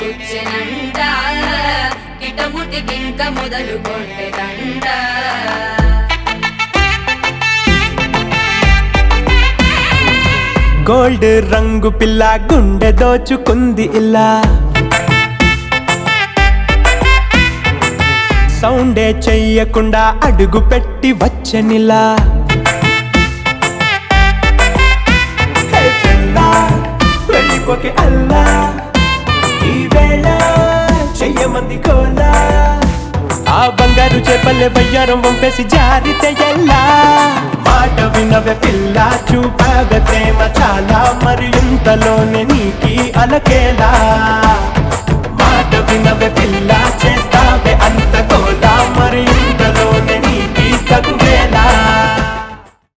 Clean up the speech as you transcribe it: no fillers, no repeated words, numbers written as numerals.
వచ్చెనంట కిటముటికింక మొదలు కొట్టెదంట గోల్డ్ రంగు పిల్ల గుండె దోచుకుంది ఇలా సౌండే చెయ్యకుండా అడుగు పెట్టి వచ్చనిలా వెళ్ళిపోకే అల్లా ఈ వేళ చెయ్యమంది కోలా ఆ బంగారు చేపల్లె వయ్యారం వంపేసి జారితే ఎలా మాట వినవే పిల్ల చూపవే ప్రేమ చాలా మరి ఇంతలోనే నీకి అలకేలా